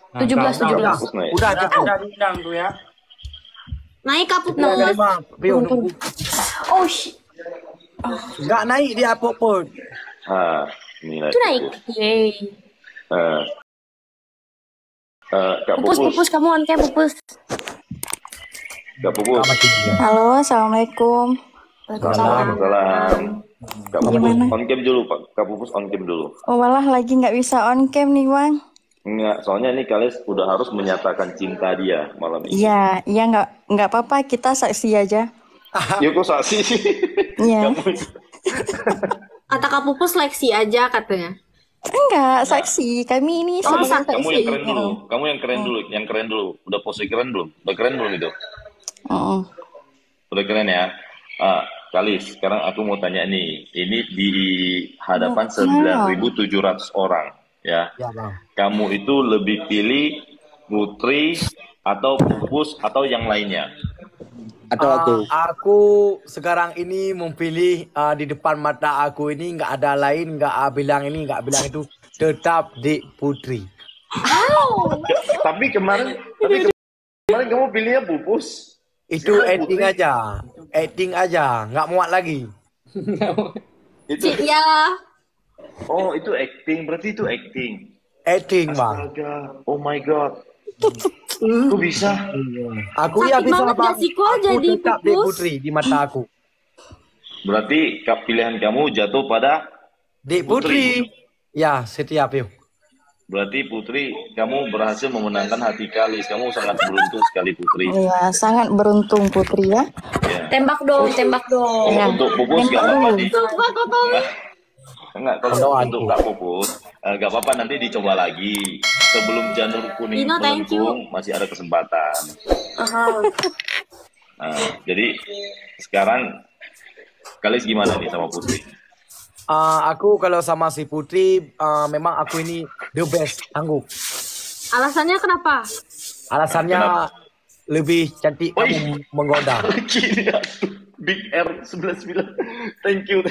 Nah, 17, Udah, 17. Pupus naik. udah kita udah diundang tuh ya. Naik Kak Udah Pupus. terima. Pio nunggu. Oh, shit. Enggak naik dia pun. Ini naik. Itu naik. Yeay. Kak Pupus, Pupus. Pupus, kamu on cam, Pupus. Kak Pupus. Halo, assalamualaikum. Waalaikumsalam. Salam. Kak Pupus Gimana? on cam dulu, Pak. Kak Pupus on cam dulu. Oh, malah lagi nggak bisa on cam nih, Bang. Enggak, soalnya ini kalian udah harus menyatakan cinta dia malam ini. Iya, iya nggak apa-apa, kita saksi aja. Ya kok saksi sih? Iya. Kata Kak Pupus seleksi aja katanya. Enggak, saksi. Kami ini sebagai saksi. Kamu yang keren dulu. Kamu yang keren dulu. Yang keren dulu. Udah pose keren belum? Udah keren belum itu? Oh. Udah keren ya? Kalis, sekarang aku mau tanya nih. Ini di hadapan 9.700 orang. Ya. Ya, Bang. Kamu itu lebih pilih Putri atau Pupus atau yang lainnya? Atau aku? Aku sekarang ini memilih di depan mata aku ini nggak ada lain, nggak bilang ini, nggak bilang itu, tetap Dik Putri. Tapi kemarin kamu pilihnya Pupus. Itu Sekarang acting Putri. aja, nggak muat lagi. Itu Ya. oh itu acting, berarti itu acting. Acting, Bang. Astaga, oh my god. Kok bisa? Aku Sakit ya bisa, banget Bang. gak sih kok Aku jadi tetap Dik Pupus? Putri di mata aku. Berarti pilihan kamu jatuh pada Dik Putri. Ya, setiap yuk. berarti Putri, kamu berhasil memenangkan hati Kalis. Kamu sangat beruntung sekali Putri. Iya, sangat beruntung Putri ya. Ya. Tembak dong, tembak dong. Ya. Untuk Pupus gak apa-apa nih. Sumpah kok Tom. Enggak, kalau untuk Kak Pupus, gak apa-apa nanti dicoba lagi. Sebelum janur kuning Dino, thank you. melengkung, masih ada kesempatan. Aha. Jadi sekarang Kalis gimana nih sama Putri? Aku kalau sama si Putri, memang aku ini the best, sanggup. Alasannya kenapa? Alasannya Kenapa? lebih cantik Oh, kamu menggoda. Gini atuh. Big R99. Thank you.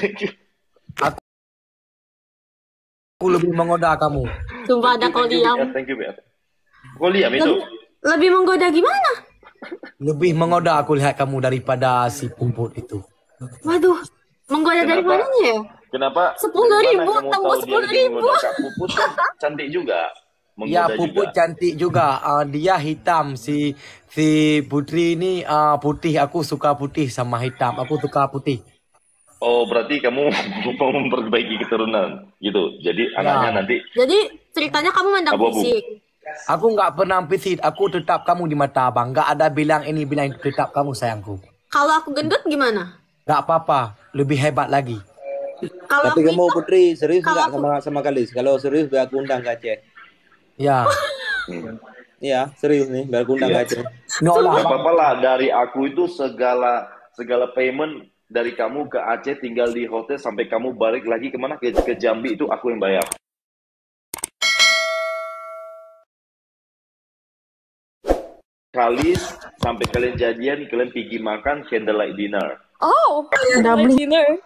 Aku lebih menggoda kamu. Sumpah ada kau diam. Thank you, BR. Kau liam itu? Lebih menggoda gimana? Lebih menggoda aku lihat kamu daripada si Pumput itu. Waduh, menggoda dari Kenapa? mananya ya? Kenapa? 10.000, Dari mana kamu tembus tahu dia lebih 10.000. menggoda? Kak Puput kan cantik juga. Ya, Menggoda Puput juga. cantik juga. Dia hitam. Si Putri ini putih. Aku suka putih sama hitam. Aku suka putih. Oh, berarti kamu mau memperbaiki keturunan gitu. Jadi anaknya nanti Jadi ceritanya kamu mandang Abu-abu. fisik. Aku nggak pernah pisit. Aku tetap kamu di mata abang. Nggak ada bilang ini bilang itu. Tetap kamu sayangku. Kalau aku gendut gimana? Nggak apa-apa. Lebih hebat lagi. Kalau Tapi aku kamu hitam, Putri serius kalau nggak sama Kalis? Kalau serius biar aku undang ke Aceh. Ya. Iya, serius nih biar aku undang ke Aceh. No lah. gak apa-apa lah, dari aku itu segala payment dari kamu ke Aceh, tinggal di hotel sampai kamu balik lagi kemana ke Jambi itu aku yang bayar. Kalis sampai kalian jadian, kalian pergi makan candlelight dinner. Oh, Double. dinner.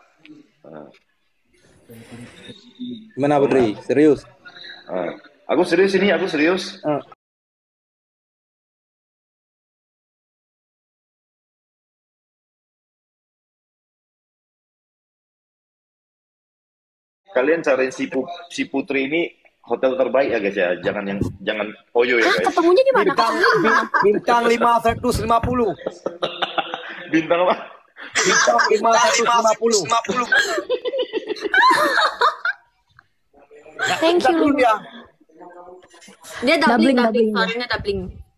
Gimana Putri? Serius? Aku serius ini, aku serius. Kalian cariin si Putri ini hotel terbaik ya guys ya, jangan Oyo ya Hah, guys. ketemunya di mana? Bintang 550. Bintang apa? Bintang 550. Thank you. Dia. Dia doubling, Doubling. suaranya doubling.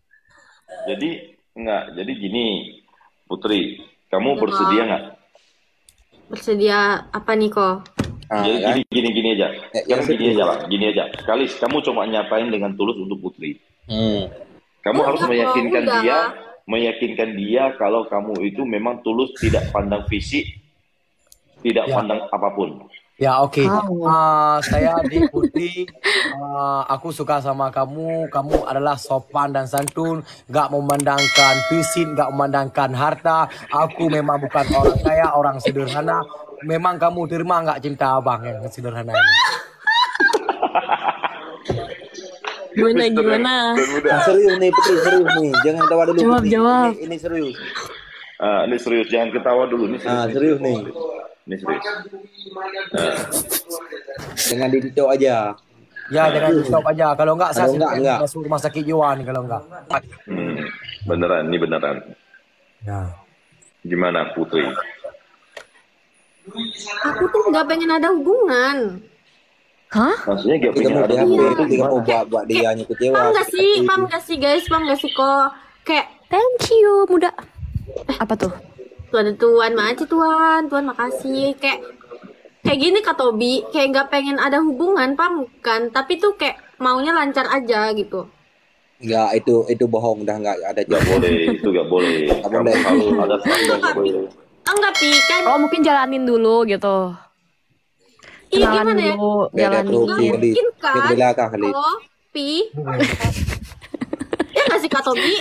Jadi gini Putri, kamu bersedia nggak? Bersedia apa nih kok? Jadi kan? gini aja. yang Sekarang gini aja lah, gini aja. Kalis, kamu coba nyatain dengan tulus untuk Putri. Kamu harus Udah, meyakinkan udah. dia kalau kamu itu memang tulus, tidak pandang fisik, tidak Ya. pandang apapun. Ya oke. Saya di Putri. Aku suka sama kamu. Kamu adalah sopan dan santun. Gak memandangkan fisik, gak memandangkan harta. Aku memang bukan orang kaya, orang sederhana. Memang kamu terima gak cinta abang yang sederhana ini? Gimana? Nah, serius nih Putri, serius nih. Jangan ketawa dulu. Jawab, Putri. jawab. Ini serius. Ini serius, jangan ketawa dulu. Ini serius. Serius nih. Ini serius. Jangan di TikTok aja. Ya jangan stop aja. Kalau enggak saya enggak. masuk rumah sakit jiwa nih kalau enggak. Beneran, ini beneran. Ya. Gimana Putri? Aku tuh nggak pengen ada hubungan. Hah? Maksudnya gak Kita pengen mau ada PHP hubungan. itu kita mau buat dia hanya kecewa. Paham gak sih? Paham gak sih guys? Paham gak sih kok? Kayak Thank you, muda. Apa tuh? Tuhan makasih Tuhan makasih. Kayak gini Kak Tobi, kayak nggak pengen ada hubungan, paham kan? Tapi tuh kayak maunya lancar aja gitu. Enggak, itu bohong, udah enggak ada Gak boleh, itu gak boleh. Gak Kamu boleh. harus ada standar, gak boleh. Enggak Pi, kan? Oh mungkin jalanin dulu gitu. Iya Kenalan gimana ya? dulu, Beda jalanin. tuh, Nggak Khalid. mungkin kan? Kita belakang, Khalid. Oh, Pi. Ya nggak sih Kak Tobi?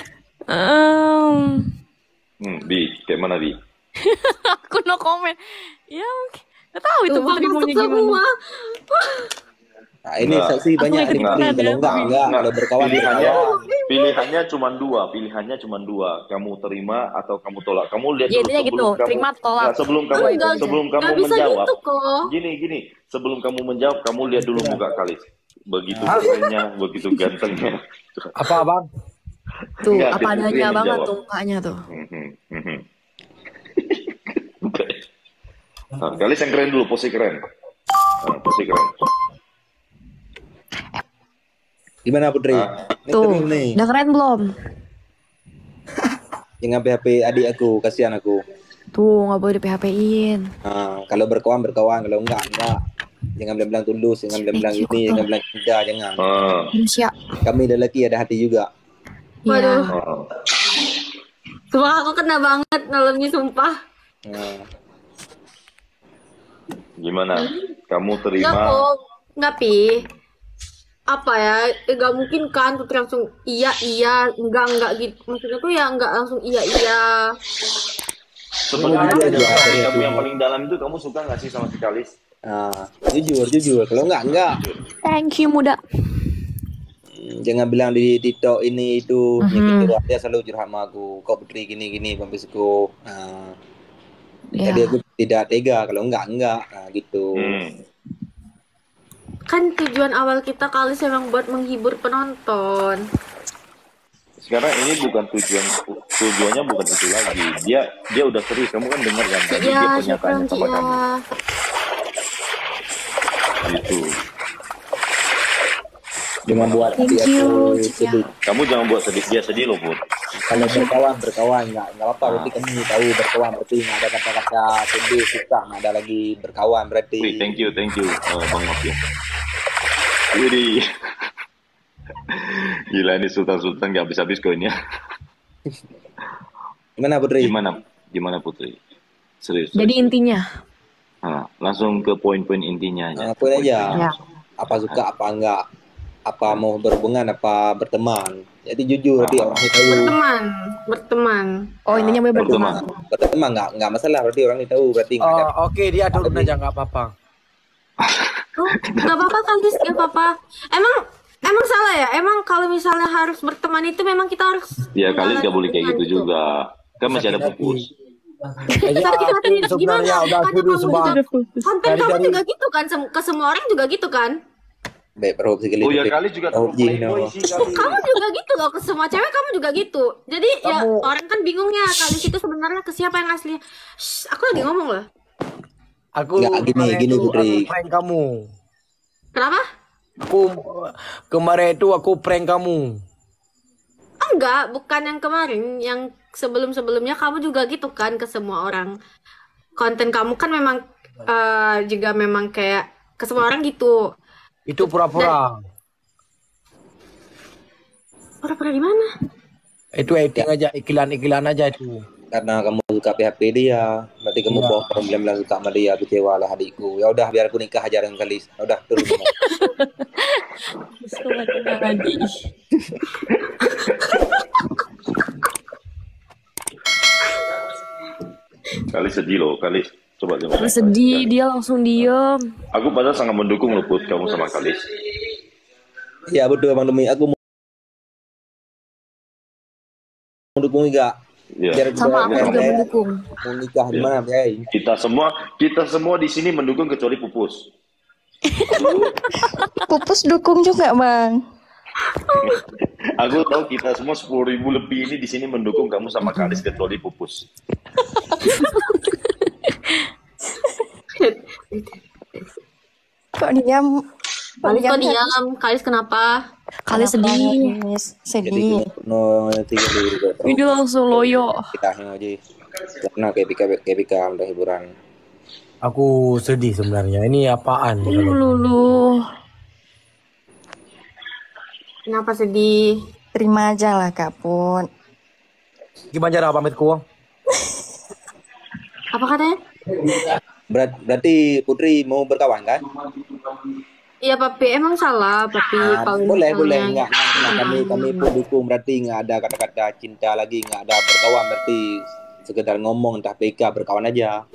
Bi, kayak mana Bi? Aku no comment. Ya mungkin. Gak tahu itu Tuh, Putri masuk maunya gimana. semua. Nah, ini Enggak. saksi banyak Aku di ikut Putri. ada, Kalau enggak. Kalau berkawan Pilihannya cuma dua. Kamu terima atau kamu tolak. Kamu lihat Ya, dulu intinya gitu, terima atau tolak. Nah, sebelum kamu Nggak bisa menjawab. gitu kok. Gini. Sebelum kamu menjawab, kamu lihat dulu muka Kalis. Begitu kerennya, begitu gantengnya. Tuh, Enggak, apa Putri adanya yang banget menjawab. tuh mukanya tuh. Nah, Kalis yang keren dulu, pose keren. Nah, pose keren. Gimana Putri? Ini Tuh, serius nih. udah keren belum? Jangan PHP adik aku, kasihan aku. Tuh, nggak boleh di PHP-in. Nah, kalau berkawan, kalau enggak. Jangan bilang tulus, jangan bilang Thank you, ini, Kak. jangan bilang cinta, jangan. Manusia. Kami lelaki ada hati juga. Iya. Waduh. Sumpah aku kena banget malamnya sumpah. Nah, Gimana? Kamu Enggak terima? kok, enggak Pi. Apa ya? Enggak mungkin kan Putri langsung iya, enggak gitu. Maksudnya tuh ya enggak langsung iya. Sebenarnya Jujur aja, dari serius. kamu yang paling dalam itu kamu suka nggak sih sama si Kalis? jujur. Kalau enggak. Thank you, muda. Jangan bilang di TikTok ini itu nyakit curhat, dia selalu curhat sama aku. Kok Putri gini pembisku. Nah, Iya. jadi aku tidak tega kalau enggak. Nah, gitu. Kan tujuan awal kita kali memang buat menghibur penonton. Sekarang ini bukan tujuannya bukan itu lagi. Dia udah serius. Kamu kan dengar kan tadi dia Iya, pernyataannya sama iya. kamu. Gitu. Cuma buat hati Thank you, aku Cia. sedih. Kamu jangan buat dia sedih loh, Put. Kalau berkawan enggak apa-apa. Berarti kamu tahu berkawan berarti nggak ada kata-kata sedih, susah, nggak ada lagi berkawan berarti. Wih, thank you, Bang Novi. Jadi, gila ini Sultan nggak habis-habis koinnya. Gimana Putri? Gimana Putri? Serius. Jadi intinya, Nah, langsung ke poin-poin intinya aja. Poin aja. Ya. Apa suka, apa enggak. Apa mau berhubungan, apa berteman. Jadi jujur, nanti orang tahu. Berteman. oh intinya mau berteman. Berteman enggak masalah, berarti orang tahu, berarti enggak ada. Oke, dia turun aja nggak apa-apa. Oh, nggak apa-apa Kalis, nggak apa-apa. Emang salah ya? Emang kalau misalnya harus berteman itu memang kita harus. Ya Kalis nggak boleh kayak menjalani gitu juga. Kan masih ada Sakit hati. pupus. Sakit hati gimana? Sebenarnya udah Karena setuju kamu semua. juga, konten Dari- kamu dari- juga gitu kan? Ke semua orang juga gitu kan? Baik, perhub sekali. Oh ya Kalis juga Oh, terlalu Gino. playboy sih Kalis. Kamu juga gitu loh, ke semua cewek kamu juga gitu. Jadi ya Kamu- orang kan bingungnya Kalis itu sebenarnya ke siapa yang asli. Shh, aku lagi ngomong loh. Aku Nggak, kemarin gini, itu Putri. aku prank kamu. Kenapa? Kemarin itu aku prank kamu. Enggak, bukan yang kemarin, yang sebelum-sebelumnya kamu juga gitu kan ke semua orang. Konten kamu kan memang juga memang kayak ke semua orang gitu. Itu pura-pura. Pura-pura di mana? Itu acting aja, iklan-iklan aja itu. Karena kamu suka PHP dia, berarti kamu Iya. bohong, bilang suka sama dia, kecewa lah adikku. Ya udah, biar aku nikah aja dengan Kalis. Ya udah, turun. Lagi. Kalis sedih loh, Kalis. Coba dia. Terus sedih, dia langsung diem. Aku padahal sangat mendukung loh Put kamu sama Kalis. Iya betul Bang Demi. Aku mau dukung juga. Ya. Biar Sama aku juga mendukung. mau nikah di mana ya? Kita semua di sini mendukung kecuali Pupus. Pupus dukung juga, Bang. Aku tahu kita semua 10.000 lebih ini di sini mendukung kamu sama Kalis kecuali Pupus. Kok diam? Kalis kok diam? Kalis kenapa? Kali sedih. Nangis? Jadi Sedih. no 3 Ini langsung loyo. kita aja. Karena kayak pika udah hiburan. Aku sedih sebenarnya. Ini apaan? Lulu. Kenapa sedih? Terima aja lah, Kak Put. Gimana cara pamitku? Apa katanya? Berarti Putri mau berkawan kan? Iya Papi, emang salah Papi kalau Boleh misalnya- enggak kami pun dukung, berarti nggak ada kata-kata cinta lagi, nggak ada berkawan, berarti sekedar ngomong entah PK berkawan aja.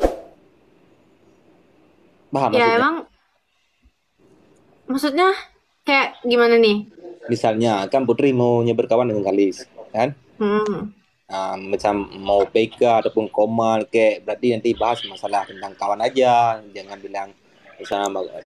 Paham Ya maksudnya? emang maksudnya kayak gimana nih? Misalnya kan Putri maunya berkawan dengan Kalis kan? Hmm. Macam mau PK ataupun Komal kayak berarti nanti bahas masalah tentang kawan aja, jangan bilang bersama